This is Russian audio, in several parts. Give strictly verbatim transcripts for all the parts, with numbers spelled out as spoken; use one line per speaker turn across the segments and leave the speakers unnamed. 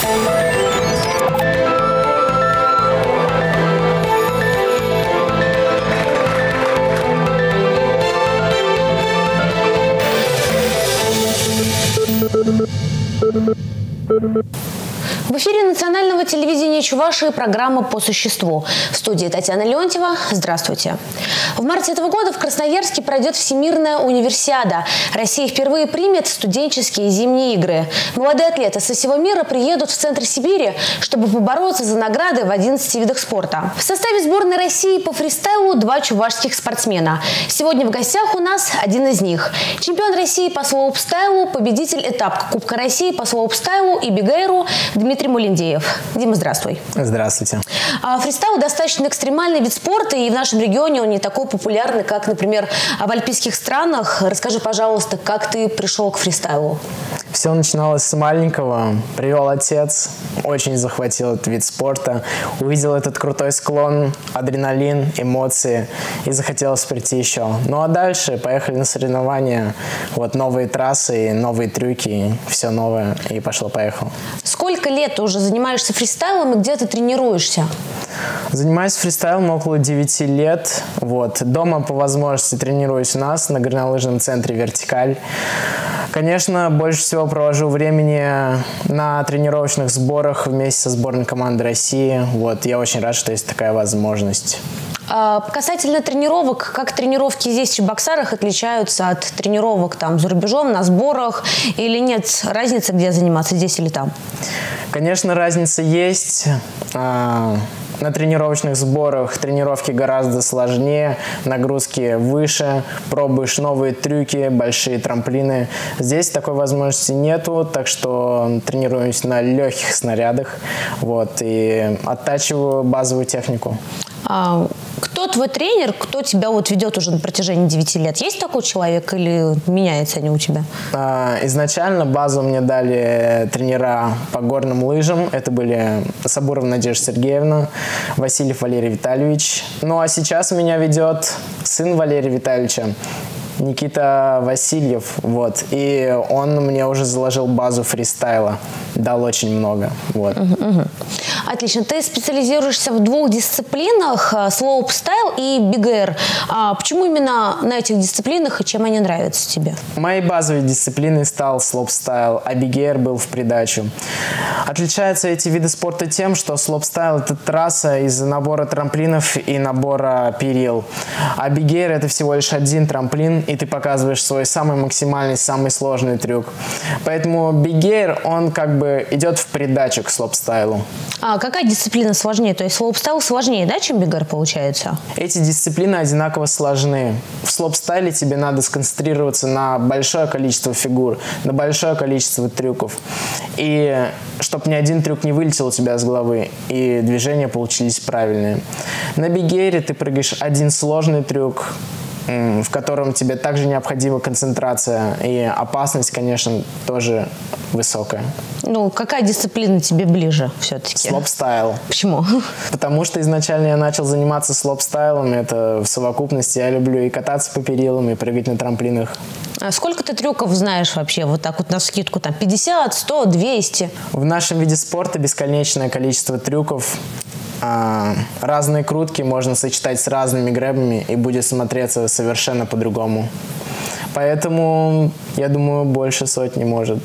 В эфире национального телевидения Чувашии программа «По существу». В студии Татьяна Леонтьева. Здравствуйте. В марте этого года в Красноярске пройдет Всемирная универсиада. Россия впервые примет студенческие зимние игры. Молодые атлеты со всего мира приедут в центр Сибири, чтобы побороться за награды в одиннадцати видах спорта. В составе сборной России по фристайлу два чувашских спортсмена. Сегодня в гостях у нас один из них. Чемпион России по слоупстайлу, победитель этапа Кубка России по слоупстайлу и бигэйру Дмитрий Мулиндеев. Дима, здравствуй.
Здравствуйте.
Фристайл достаточно экстремальный вид спорта, и в нашем регионе он не такой популярный, как, например, в альпийских странах. Расскажи, пожалуйста, как ты пришел к фристайлу?
Все начиналось с маленького. Привел отец, очень захватил этот вид спорта. Увидел этот крутой склон, адреналин, эмоции, и захотелось прийти еще. Ну а дальше поехали на соревнования. Вот новые трассы, новые трюки, все новое, и пошло-поехало.
Сколько лет ты уже занимаешься фристайлом и где ты тренируешься?
Занимаюсь фристайлом около девяти лет. Вот. Дома по возможности тренируюсь у нас на горнолыжном центре «Вертикаль». Конечно, больше всего провожу времени на тренировочных сборах вместе со сборной команды России. Вот. Я очень рад, что есть такая возможность.
А касательно тренировок, как тренировки здесь в Чебоксарах отличаются от тренировок там за рубежом, на сборах, или нет разницы, где заниматься, здесь или там?
Конечно, разница есть. На тренировочных сборах тренировки гораздо сложнее, нагрузки выше, пробуешь новые трюки, большие трамплины. Здесь такой возможности нету, так что тренируюсь на легких снарядах, вот, и оттачиваю базовую технику.
А кто твой тренер, кто тебя вот ведет уже на протяжении девяти лет? Есть такой человек или меняются они у тебя?
А, изначально базу мне дали тренера по горным лыжам. Это были Сабурова Надежда Сергеевна, Васильев Валерий Витальевич. Ну а сейчас меня ведет сын Валерия Витальевича, Никита Васильев, вот, и он мне уже заложил базу фристайла, дал очень много, вот.
Uh-huh, uh-huh. Отлично. Ты специализируешься в двух дисциплинах, слоупстайл и бигэйр. А почему именно на этих дисциплинах и чем они нравятся тебе?
Моей базовой дисциплиной стал слоупстайл, а бигэйр был в придачу. Отличаются эти виды спорта тем, что слоупстайл – это трасса из набора трамплинов и набора перил, а бигэйр – это всего лишь один трамплин, и ты показываешь свой самый максимальный, самый сложный трюк. Поэтому бигэйр, он как бы идет в придачу к слоупстайлу.
А какая дисциплина сложнее? То есть слоупстайл сложнее, да, чем бигэйр получается?
Эти дисциплины одинаково сложны. В слоупстайле тебе надо сконцентрироваться на большое количество фигур, на большое количество трюков. И чтобы ни один трюк не вылетел у тебя с головы, и движения получились правильные. На бигэйре ты прыгаешь один сложный трюк, в котором тебе также необходима концентрация, и опасность, конечно, тоже высокая.
Ну, какая дисциплина тебе ближе все-таки?
Слоупстайл.
Почему?
Потому что изначально я начал заниматься слоупстайлом, это в совокупности. Я люблю и кататься по перилам, и прыгать на трамплинах.
А сколько ты трюков знаешь вообще? Вот так вот навскидку, там пятьдесят, сто, двести?
В нашем виде спорта бесконечное количество трюков. А, разные крутки можно сочетать с разными грэбами, и будет смотреться совершенно по-другому. Поэтому, я думаю, больше сотни может.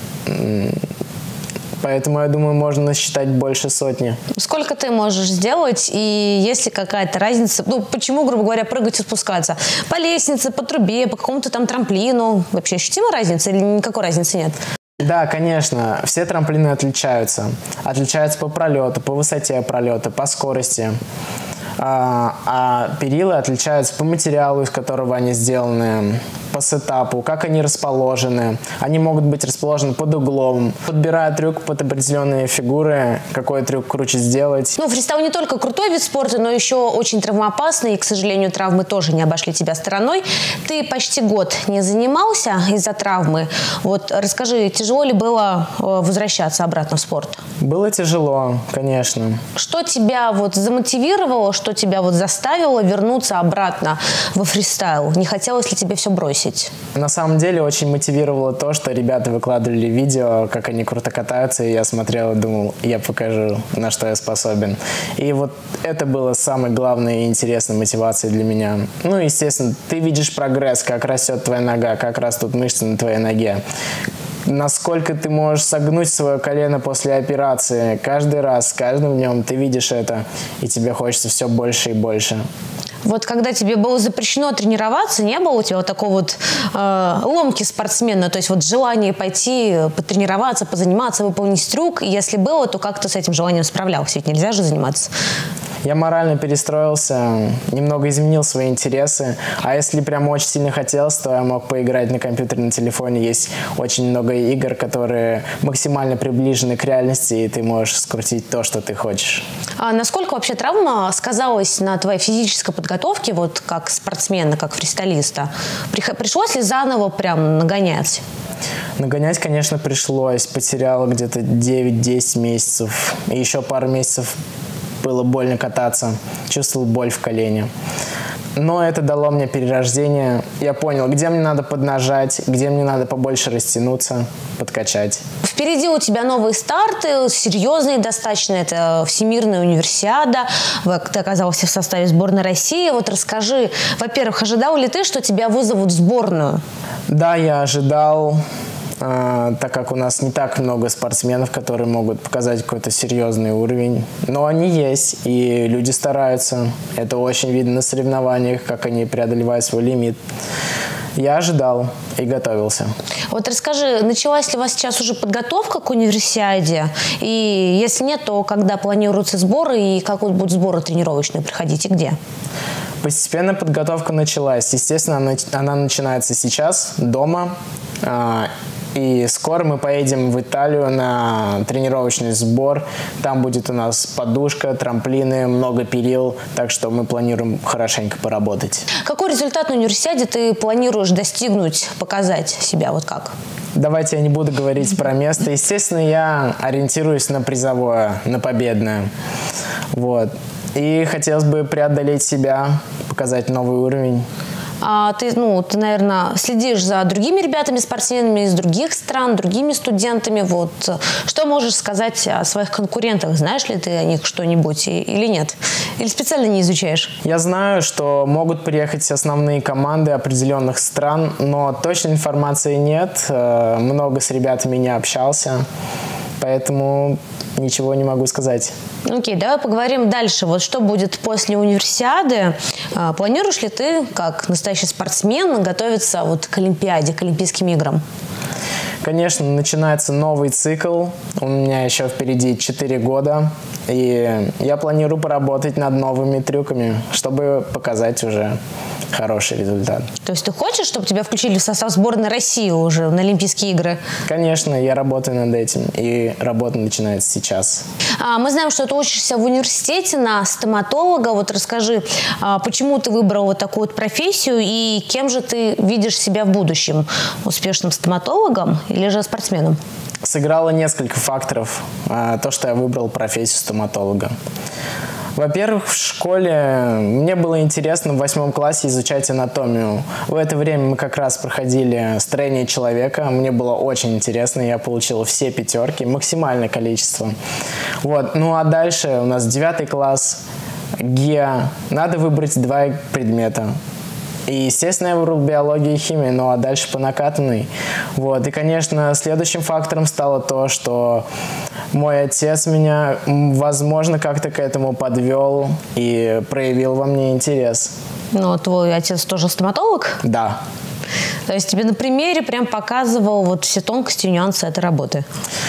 Поэтому, я думаю, можно насчитать больше сотни. Сколько
ты можешь сделать, и есть ли какая-то разница? Ну, почему, грубо говоря, прыгать и спускаться? По лестнице, по трубе, по какому-то там трамплину? Вообще ощутима разница или никакой разницы нет?
Да, конечно. Все трамплины отличаются. Отличаются по пролету, по высоте пролета, по скорости. А, а перила отличаются по материалу, из которого они сделаны, по сетапу, как они расположены. Они могут быть расположены под углом. Подбирая трюк под определенные фигуры, какой трюк круче сделать.
Ну, фристайл не только крутой вид спорта, но еще очень травмоопасный. И, к сожалению, травмы тоже не обошли тебя стороной. Ты почти год не занимался из-за травмы. Вот расскажи, тяжело ли было возвращаться обратно в спорт?
Было тяжело, конечно.
Что тебя вот замотивировало, что тебя вот заставило вернуться обратно во фристайл? Не хотелось ли тебе все бросить? бросить?
На самом деле очень мотивировало то, что ребята выкладывали видео, как они круто катаются, и я смотрел и думал, я покажу, на что я способен. И вот это было самой главной и интересной мотивацией для меня. Ну, естественно, ты видишь прогресс, как растет твоя нога, как растут мышцы на твоей ноге. Насколько ты можешь согнуть свое колено после операции. Каждый раз, с каждым днем ты видишь это, и тебе хочется все больше и больше.
Вот когда тебе было запрещено тренироваться, не было у тебя вот такого вот э, ломки спортсмена, то есть вот желание пойти потренироваться, позаниматься, выполнить трюк? И если было, то как ты с этим желанием справлялся? Ведь нельзя же заниматься.
Я морально перестроился, немного изменил свои интересы. А если прям очень сильно хотелось, то я мог поиграть на компьютере, на телефоне. Есть очень много игр, которые максимально приближены к реальности, и ты можешь скрутить то, что ты хочешь.
А насколько вообще травма сказалась на твоей физической подготовке, вот как спортсмена, как фристайлиста? Пришлось ли заново прям нагонять?
Нагонять, конечно, пришлось. Потеряла где-то девять-десять месяцев. И еще пару месяцев было больно кататься. Чувствовал боль в колене. Но это дало мне перерождение. Я понял, где мне надо поднажать, где мне надо побольше растянуться, подкачать.
Впереди у тебя новые старты, серьезные достаточно. Это Всемирная универсиада. Ты оказался в составе сборной России. Вот расскажи, во-первых, ожидал ли ты, что тебя вызовут в сборную?
Да, я ожидал. Так как у нас не так много спортсменов, которые могут показать какой-то серьезный уровень. Но они есть, и люди стараются. Это очень видно на соревнованиях, как они преодолевают свой лимит. Я ожидал и готовился.
Вот расскажи, началась ли у вас сейчас уже подготовка к универсиаде? И если нет, то когда планируются сборы и как вот будут сборы тренировочные проходить и где?
Постепенно подготовка началась. Естественно, она, она начинается сейчас, дома. И скоро мы поедем в Италию на тренировочный сбор. Там будет у нас подушка, трамплины, много перил. Так что мы планируем хорошенько поработать.
Какой результат на универсиаде ты планируешь достигнуть, показать себя? Вот как?
Давайте я не буду говорить про место. Естественно, я ориентируюсь на призовое, на победное. Вот. И хотелось бы преодолеть себя, показать новый уровень.
А ты, ну, ты, наверное, следишь за другими ребятами-спортсменами из других стран, другими студентами. Вот. Что можешь сказать о своих конкурентах? Знаешь ли ты о них что-нибудь или нет? Или специально не изучаешь?
Я знаю, что могут приехать основные команды определенных стран, но точной информации нет. Много с ребятами не общался, поэтому ничего не могу сказать.
Окей, давай поговорим дальше. Вот что будет после универсиады? Планируешь ли ты, как настоящий спортсмен, готовиться вот к Олимпиаде, к Олимпийским играм?
Конечно, начинается новый цикл. У меня еще впереди четыре года. И я планирую поработать над новыми трюками, чтобы показать уже хороший результат.
То есть ты хочешь, чтобы тебя включили в состав сборной России уже на Олимпийские игры?
Конечно, я работаю над этим. И работа начинается сейчас.
А, мы знаем, что ты учишься в университете на стоматолога. Вот расскажи, а, почему ты выбрал вот такую вот профессию и кем же ты видишь себя в будущем? Успешным стоматологом или же спортсменом?
Сыграло несколько факторов, то, что я выбрал профессию стоматолога. Во-первых, в школе мне было интересно в восьмом классе изучать анатомию. В это время мы как раз проходили строение человека. Мне было очень интересно, я получил все пятерки, максимальное количество. Вот. Ну а дальше у нас девятый класс, ГИА. Надо выбрать два предмета. И, естественно, я выбрал биологию и химию, ну а дальше по накатанной. Вот. И, конечно, следующим фактором стало то, что мой отец меня, возможно, как-то к этому подвел и проявил во мне интерес.
Но твой отец тоже стоматолог?
Да.
То есть тебе на примере прям показывал вот все тонкости и нюансы этой работы?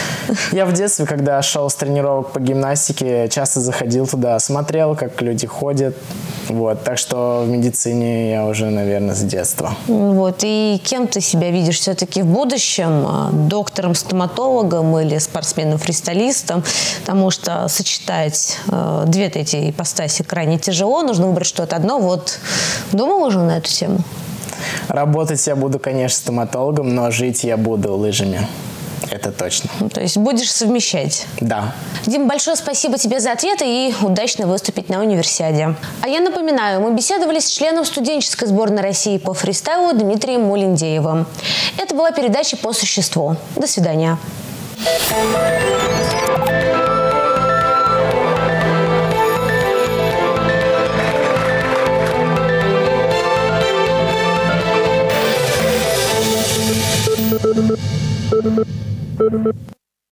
Я в детстве, когда шел с тренировок по гимнастике, часто заходил туда, смотрел, как люди ходят. Вот, так что в медицине я уже, наверное, с детства. Вот,
и кем ты себя видишь все-таки в будущем? Доктором-стоматологом или спортсменом-фристайлистом? Потому что сочетать э, две эти ипостаси крайне тяжело. Нужно выбрать что-то одно. Вот, думал уже на эту тему?
Работать я буду, конечно, стоматологом, но жить я буду лыжами. Это точно.
Ну, то есть будешь совмещать?
Да.
Дим, большое спасибо тебе за ответы и удачно выступить на универсиаде. А я напоминаю, мы беседовали с членом студенческой сборной России по фристайлу Дмитрием Мулиндеевым. Это была передача «По существу». До свидания.
Thank you.